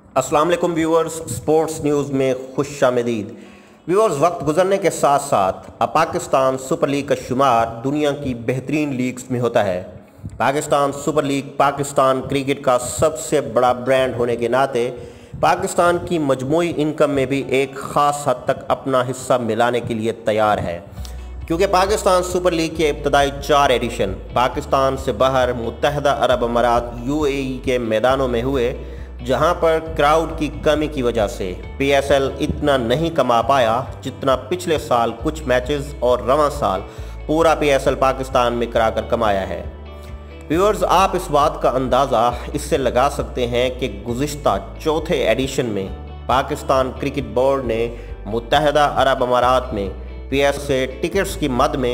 अस्सलाम वालेकुम viewers, sports news में खुशामदीद। व्यूअर्स, वक्त गुजरने के साथ साथ अब पाकिस्तान सुपर लीग का शुमार दुनिया की बेहतरीन लीग्स में होता है। Pakistan super league Pakistan cricket का सबसे बड़ा ब्रांड होने के नाते पाकिस्तान की मजमूई इनकम में भी एक ख़ास हद तक अपना हिस्सा मिलाने के लिए तैयार है, क्योंकि पाकिस्तान सुपर लीग के इब्तदाई 4 एडिशन पाकिस्तान से बाहर मुत्तहदा अरब अमारात UAE के मैदानों में हुए, जहां पर क्राउड की कमी की वजह से PSL इतना नहीं कमा पाया जितना पिछले साल कुछ मैचेस और रवां साल पूरा PSL पाकिस्तान में कराकर कमाया है। व्यूअर्स, आप इस बात का अंदाज़ा इससे लगा सकते हैं कि गुज़िश्ता चौथे एडिशन में पाकिस्तान क्रिकेट बोर्ड ने मुत्तहदा अरब अमारात में PSL से टिकट्स की मद में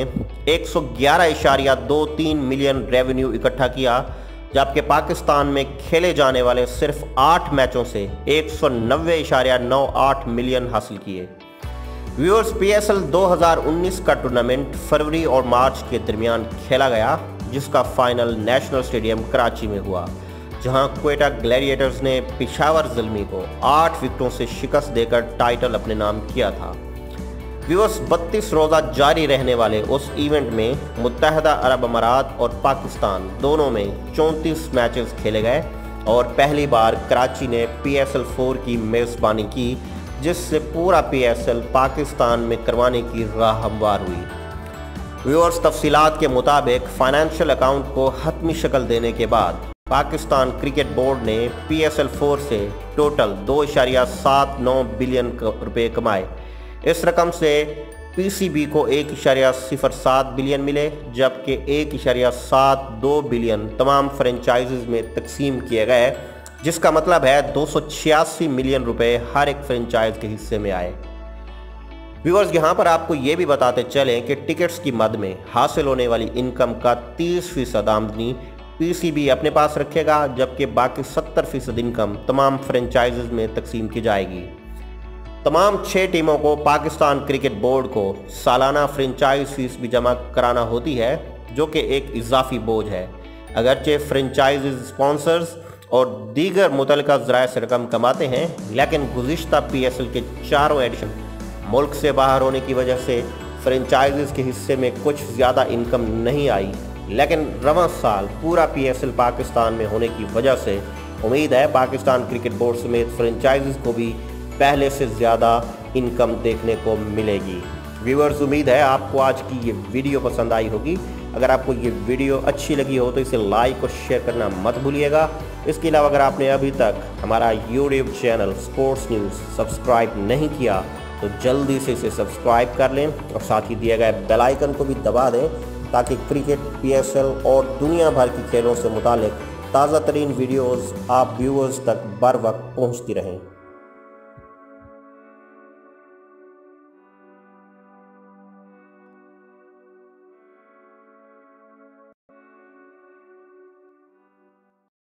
111.23 मिलियन रेवेन्यू इकट्ठा किया, जबकि पाकिस्तान में खेले जाने वाले सिर्फ 8 मैचों से 190.98 मिलियन हासिल किए। व्यूअर्स, PSL 2019 का टूर्नामेंट फरवरी और मार्च के दरमियान खेला गया, जिसका फाइनल नेशनल स्टेडियम कराची में हुआ, जहां क्वेटा ग्लैडिएटर्स ने पेशावर ज़ल्मी को 8 विकेटों से शिकस्त देकर टाइटल अपने नाम किया था। व्यूअर्स, 32 रोज़ा जारी रहने वाले उस इवेंट में मुत्तहदा अरब अमारात और पाकिस्तान दोनों में 34 मैचेस खेले गए और पहली बार कराची ने PSL 4 की मेज़बानी की, जिससे पूरा PSL पाकिस्तान में करवाने की राह हमवार हुई। व्यूअर्स, तफसीलात के मुताबिक फाइनेंशियल अकाउंट को हतमी शक्ल देने के बाद पाकिस्तान क्रिकेट बोर्ड ने PSL 4 से टोटल 2.79 बिलियन रुपये कमाए। इस रकम से PCB को 1.07 बिलियन मिले, जबकि 1.72 बिलियन तमाम फ्रेंचाइजीज में तकसीम किए गए, जिसका मतलब है 286 मिलियन रुपए हर एक फ्रेंचाइज के हिस्से में आए। व्यूअर्स, यहाँ पर आपको ये भी बताते चलें कि टिकट्स की मद में हासिल होने वाली इनकम का 30% आमदनी PCB अपने पास रखेगा, जबकि बाकी 70% इनकम तमाम फ्रेंचाइजीज में तकसीम की जाएगी। तमाम 6 टीमों को पाकिस्तान क्रिकेट बोर्ड को सालाना फ्रेंचाइज फीस भी जमा कराना होती है, जो कि एक इजाफी बोझ है। अगरचे फ्रेंचाइज स्पॉन्सर्स और दीगर मुतल्लिका ज़राए से रकम कमाते हैं, लेकिन गुज़िश्ता PSL के 4 एडिशन मुल्क से बाहर होने की वजह से फ्रेंचाइज के हिस्से में कुछ ज़्यादा इनकम नहीं आई। लेकिन रवां साल पूरा PSL पाकिस्तान में होने की वजह से उम्मीद है पाकिस्तान क्रिकेट बोर्ड समेत फ्रेंचाइज को भी पहले से ज़्यादा इनकम देखने को मिलेगी। व्यूअर्स, उम्मीद है आपको आज की ये वीडियो पसंद आई होगी। अगर आपको ये वीडियो अच्छी लगी हो तो इसे लाइक और शेयर करना मत भूलिएगा। इसके अलावा अगर आपने अभी तक हमारा YouTube channel sports news subscribe नहीं किया तो जल्दी से इसे सब्सक्राइब कर लें और साथ ही दिए गए बेल आइकन को भी दबा दें, ताकि क्रिकेट, PSL और दुनिया भर की खेलों से मुतालिक ताज़ा तरीन वीडियोज़ आप व्यूअर्स तक बर वक्त पहुँचती रहें।